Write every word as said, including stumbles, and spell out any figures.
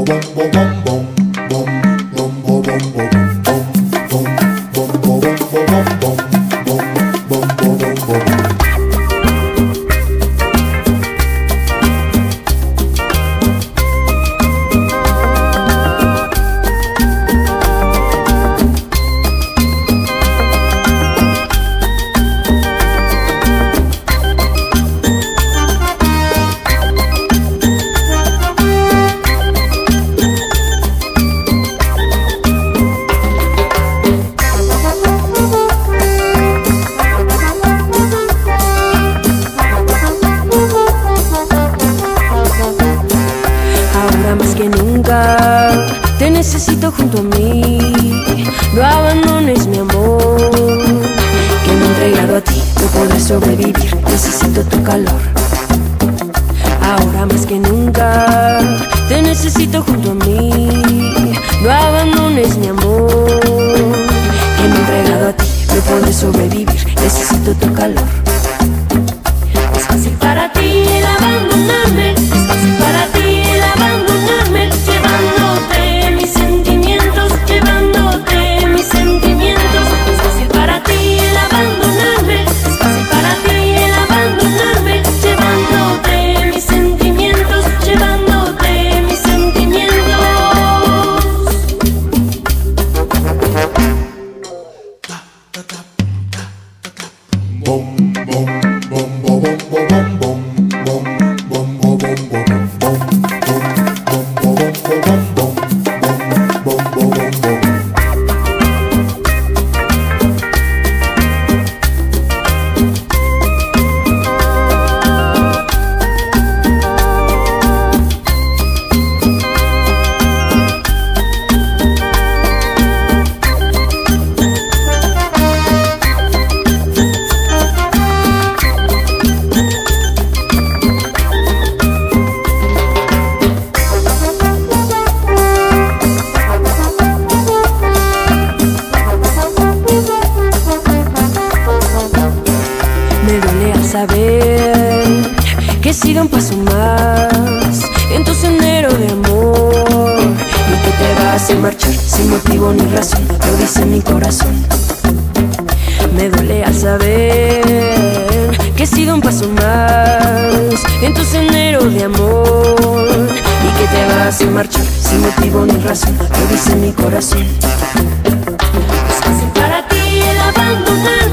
Más que nunca te necesito junto a mí. No abandones mi amor, que me he entregado a ti, no podré sobrevivir, necesito tu calor. Ahora más que nunca te necesito junto a mí. No abandones mi amor, que me he entregado a ti, no podré sobrevivir, necesito tu calor. Es fácil para ti el abandonarme, es fácil para ti el abandonarme, llevándote mis sentimientos, llevándote mis sentimientos. Es fácil para ti el abandonarme, es fácil para ti el abandonarme, llevándote mis sentimientos, llevándote mis sentimientos. Bom, bom, bom, bom, bom, bom, bom. Me duele al saber que he sido un paso más en tu sendero de amor y que te vas a marchar sin motivo ni razón, lo dice mi corazón. Me duele al saber que he sido un paso más en tu sendero de amor y que te vas a marchar sin motivo ni razón, lo dice mi corazón. Es fácil para ti el abandonar.